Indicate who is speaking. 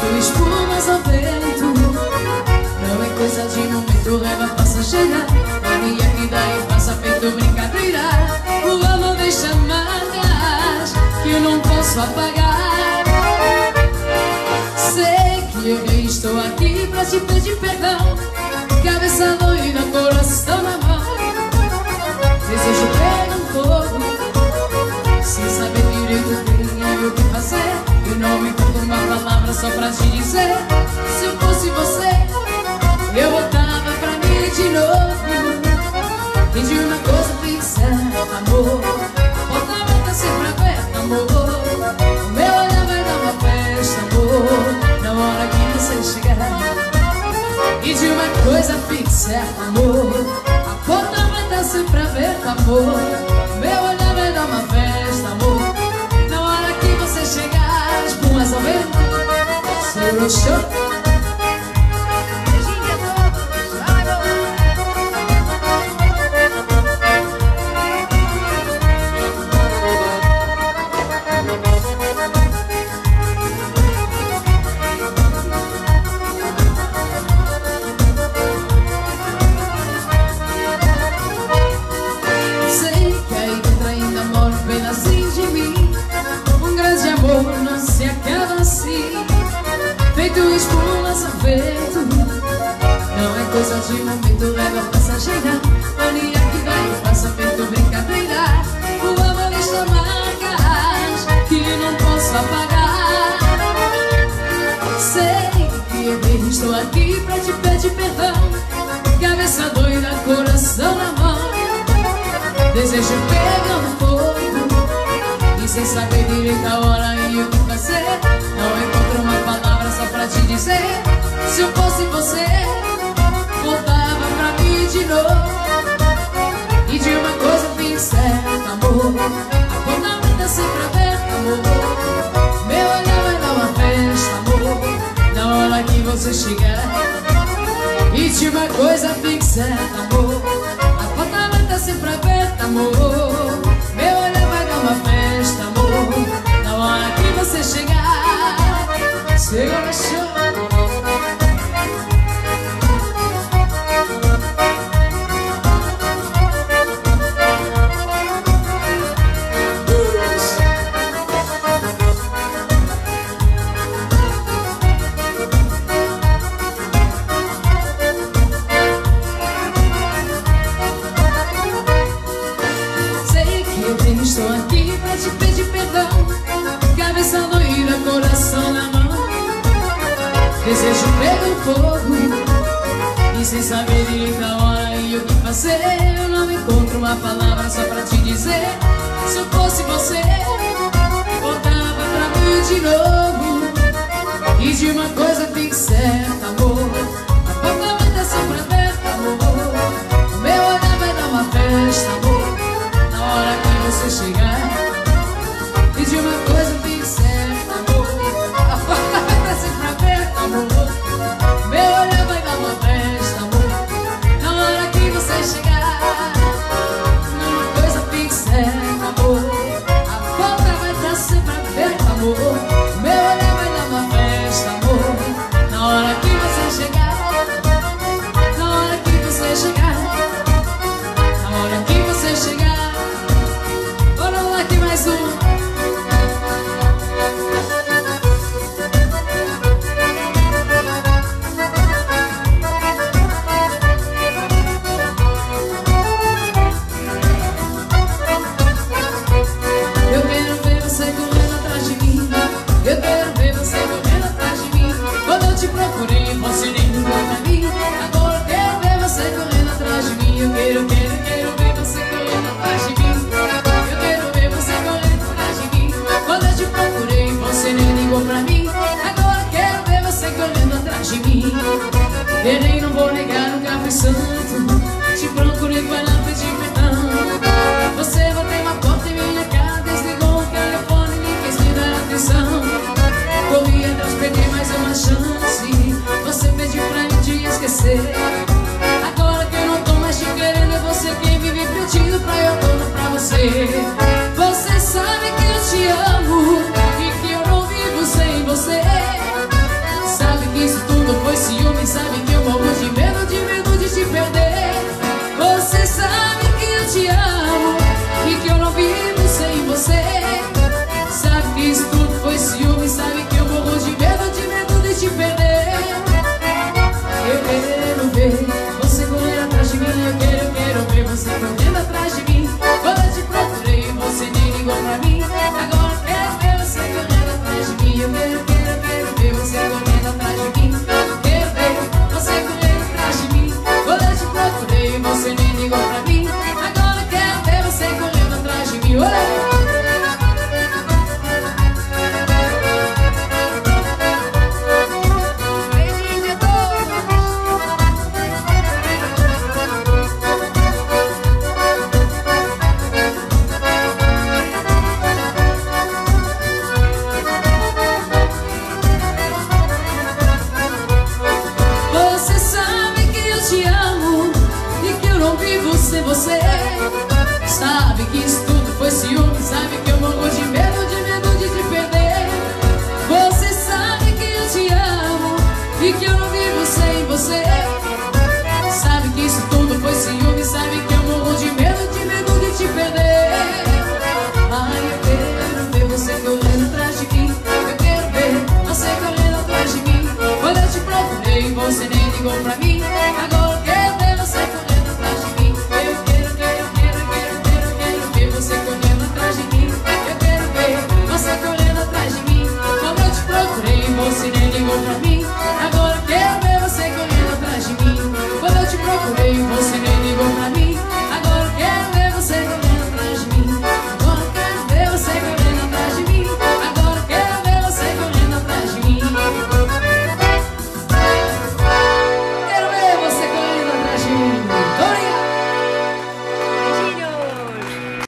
Speaker 1: feito espumas ao vento. Não é coisa de momento, leva passageira. Mania que daí passa feito brincadeira. O amor deixa marcas que eu não posso apagar. Sei que errei, estou aqui pra te pedir perdão. Cabeça doida, coração na mão. Desejo pegar um fogo sem saber direito quem é o que fazer. Eu não encontro uma palavra só pra te dizer. Se eu fosse você, eu voltava pra mim de novo. E de uma coisa fixa, amor, a porta vai estar sempre aberta, amor. O meu olhar vai dar uma festa, amor, na hora que você chegar. E de uma coisa fixa, amor, a porta vai estar sempre aberta, amor. O meu olhar vai dar uma festa, amor, na hora que você chegar. Espumas ao vento, seu show. Espumas ao vento. Não é coisa de momento, leva passageira. Mania que daí passa feito brincadeira. O amor deixa marcas que não posso apagar. Sei que errei, estou aqui pra te pedir perdão. Cabeça doida, coração na mão. Desejo pegar um fogo e sem saber direito a hora e o que fazer. Não encontro uma palavra só pra te dizer. Se eu fosse você, voltava pra mim de novo. E de uma coisa bem certa, amor, a porta vai estar sempre aberta, amor. Meu olhar vai dar uma festa, amor, na hora que você chegar. E de uma coisa bem certa, amor, a porta vai estar sempre aberta, amor. Meu olhar vai dar uma festa, amor, na hora que você chegar. Segura show. Estou aqui pra te pedir perdão. Cabeça doida, coração na mão. Desejo pegar um fogo e sem saber direito a hora e o que fazer. Eu não encontro uma palavra só pra te dizer. Se eu fosse você, voltava pra mim de novo. E de uma coisa fique certa, amor, a porta vai estar sempre aberta, amor. O meu olhar vai dar uma festa, amor, na hora que você chegar. E de uma coisa fique certa, amor, a porta vai estar sempre aberta, amor. Meu olhar vai dar uma festa, amor, na hora que você chegar. Uma coisa fique certa, amor, a porta vai estar sempre aberta, amor. Meu olhar vai dar uma festa, amor, na hora que você chegar. Na hora que você chegar. Na hora que você chegar. Bora lá aqui mais um. Eu quero ver você correndo atrás de mim. Eu quero ver você correndo atrás de mim. Quando eu te procurei, você nem ligou pra mim. Agora eu quero ver você correndo atrás de mim. Eu quero ver você correndo atrás de mim. Eu quero ver você correndo atrás de mim. Quando eu te procurei, você nem ligou pra mim. Agora eu quero ver você correndo atrás de mim. Eu nem não vou negar, nunca fui santo.